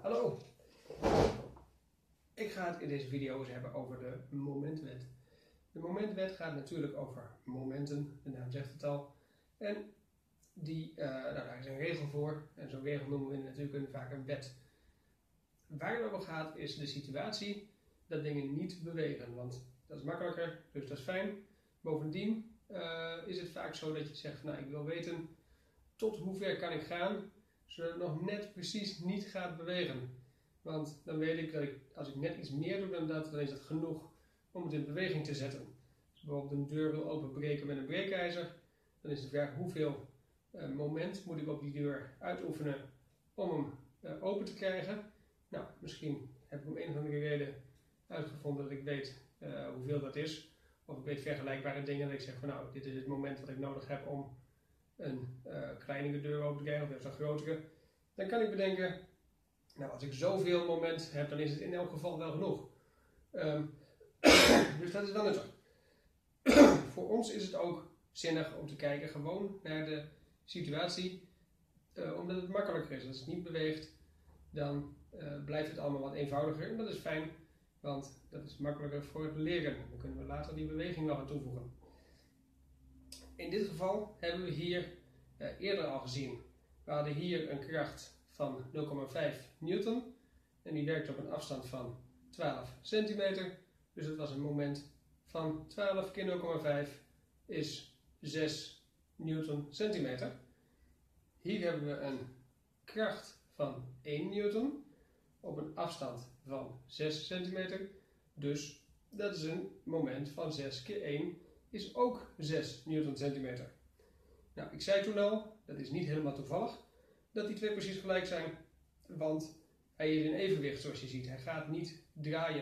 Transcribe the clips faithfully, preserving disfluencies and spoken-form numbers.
Hallo! Ik ga het in deze video eens hebben over de momentwet. De momentwet gaat natuurlijk over momenten, de naam zegt het al. En die, uh, nou, daar is een regel voor en zo'n regel noemen we natuurlijk vaak een wet. Waar het over gaat is de situatie dat dingen niet bewegen, want dat is makkelijker, dus dat is fijn. Bovendien uh, is het vaak zo dat je zegt, nou, ik wil weten tot hoe ver kan ik gaan, zodat het nog net precies niet gaat bewegen. Want dan weet ik dat ik, als ik net iets meer doe dan dat, dan is dat genoeg om het in beweging te zetten. Als ik bijvoorbeeld een deur wil openbreken met een breekijzer, dan is de vraag hoeveel uh, moment moet ik op die deur uitoefenen om hem uh, open te krijgen. Nou, misschien heb ik om een of andere reden uitgevonden dat ik weet uh, hoeveel dat is. Of ik weet vergelijkbare dingen dat ik zeg van nou, dit is het moment wat ik nodig heb om een uh, kleinere deur open te krijgen of juist een grotere. Dan kan ik bedenken, nou als ik zoveel moment heb, dan is het in elk geval wel genoeg. Um, dus dat is wel nuttig. Voor ons is het ook zinnig om te kijken gewoon naar de situatie, uh, omdat het makkelijker is. Als het niet beweegt, dan uh, blijft het allemaal wat eenvoudiger. En dat is fijn, want dat is makkelijker voor het leren. Dan kunnen we later die beweging nog aan toevoegen. In dit geval hebben we hier uh, eerder al gezien. We hadden hier een kracht van nul komma vijf newton. En die werkt op een afstand van twaalf centimeter. Dus het was een moment van twaalf keer nul komma vijf is zes newton centimeter. Hier hebben we een kracht van één newton op een afstand van zes centimeter. Dus dat is een moment van zes keer één is ook zes newton centimeter. Nou, ik zei toen al, dat is niet helemaal toevallig dat die twee precies gelijk zijn, want hij is in evenwicht zoals je ziet. Hij gaat niet draaien.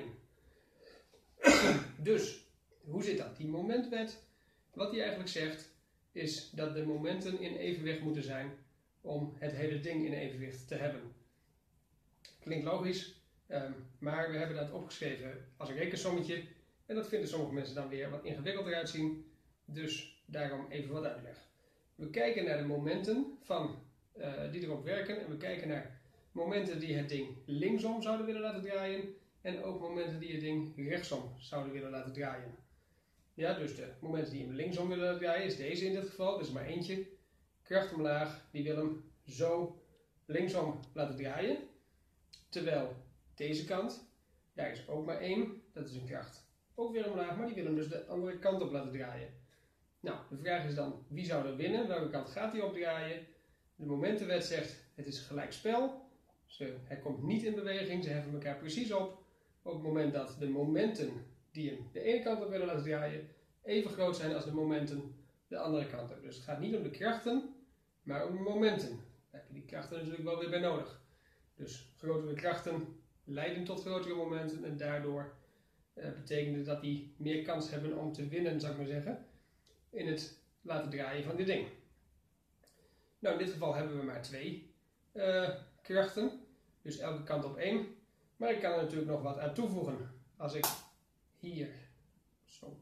Dus, hoe zit dat? Die momentwet, wat die eigenlijk zegt, is dat de momenten in evenwicht moeten zijn om het hele ding in evenwicht te hebben. Klinkt logisch, um, maar we hebben dat opgeschreven als een rekensommetje. En dat vinden sommige mensen dan weer wat ingewikkelder uitzien. Dus daarom even wat uitleg. We kijken naar de momenten van, uh, die erop werken. En we kijken naar momenten die het ding linksom zouden willen laten draaien. En ook momenten die het ding rechtsom zouden willen laten draaien. Ja, dus de momenten die hem linksom willen laten draaien is deze in dit geval. Dus maar eentje. Kracht omlaag, die wil hem zo linksom laten draaien. Terwijl deze kant, daar is ook maar één. Dat is een kracht. Ook weer omlaag, maar die willen hem dus de andere kant op laten draaien. Nou, de vraag is dan, wie zou er winnen? Welke kant gaat hij op draaien? De momentenwet zegt, het is gelijk spel. Ze, hij komt niet in beweging, ze heffen elkaar precies op. Op het moment dat de momenten die hem de ene kant op willen laten draaien, even groot zijn als de momenten de andere kant op. Dus het gaat niet om de krachten, maar om de momenten. Daar heb je die krachten natuurlijk wel weer bij nodig. Dus grotere krachten leiden tot grotere momenten en daardoor Uh, betekende dat die meer kans hebben om te winnen, zou ik maar zeggen, in het laten draaien van dit ding. Nou, in dit geval hebben we maar twee uh, krachten, dus elke kant op één. Maar ik kan er natuurlijk nog wat aan toevoegen. Als ik hier zo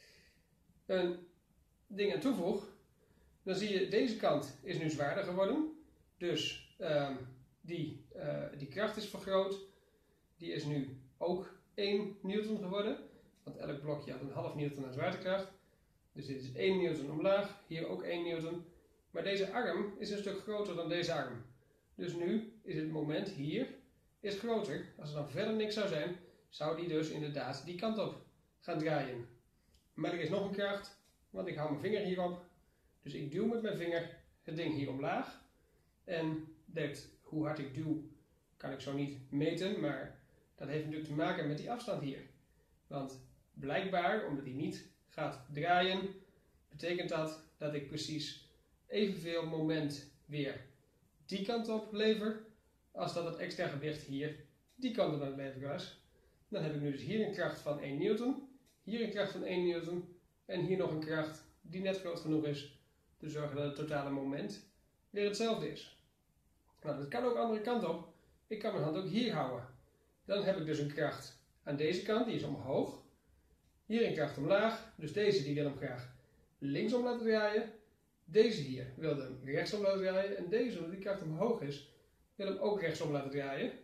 een ding aan toevoeg, dan zie je deze kant is nu zwaarder geworden. Dus uh, die, uh, die kracht is vergroot. Die is nu ook één newton geworden, want elk blokje had een half newton aan zwaartekracht. Dus dit is één newton omlaag, hier ook één newton. Maar deze arm is een stuk groter dan deze arm. Dus nu is het moment hier is groter. Als er dan verder niks zou zijn, zou die dus inderdaad die kant op gaan draaien. Maar er is nog een kracht, want ik hou mijn vinger hierop. Dus ik duw met mijn vinger het ding hier omlaag. En dat, hoe hard ik duw kan ik zo niet meten, maar dat heeft natuurlijk te maken met die afstand hier. Want blijkbaar, omdat hij niet gaat draaien, betekent dat dat ik precies evenveel moment weer die kant op lever, als dat het extra gewicht hier die kant op aan het leveren was. Dan heb ik nu dus hier een kracht van één newton, hier een kracht van één newton en hier nog een kracht die net groot genoeg is te zorgen dat het totale moment weer hetzelfde is. Nou, dat kan ook de andere kant op. Ik kan mijn hand ook hier houden. Dan heb ik dus een kracht aan deze kant, die is omhoog. Hier een kracht omlaag, dus deze die wil hem graag linksom laten draaien. Deze hier wil hem rechtsom laten draaien. En deze, omdat die kracht omhoog is, wil hem ook rechtsom laten draaien.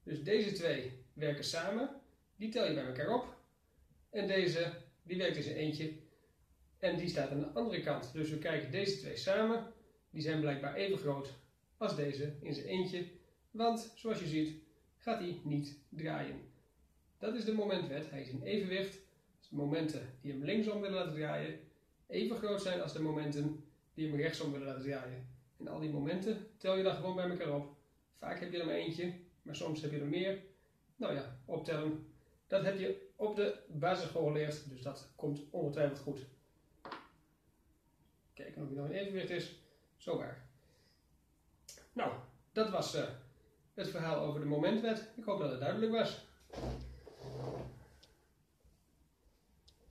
Dus deze twee werken samen. Die tel je bij elkaar op. En deze, die werkt in zijn eentje. En die staat aan de andere kant. Dus we kijken deze twee samen. Die zijn blijkbaar even groot als deze in zijn eentje. Want, zoals je ziet, gaat hij niet draaien. Dat is de momentwet. Hij is in evenwicht. Dus de momenten die hem linksom willen laten draaien, even groot zijn als de momenten die hem rechtsom willen laten draaien. En al die momenten tel je dan gewoon bij elkaar op. Vaak heb je er maar eentje, maar soms heb je er meer. Nou ja, optellen. Dat heb je op de basisschool geleerd, dus dat komt ongetwijfeld goed. Kijken of hij nog in evenwicht is. Zo waar. Nou, dat was uh, het verhaal over de momentwet. Ik hoop dat het duidelijk was.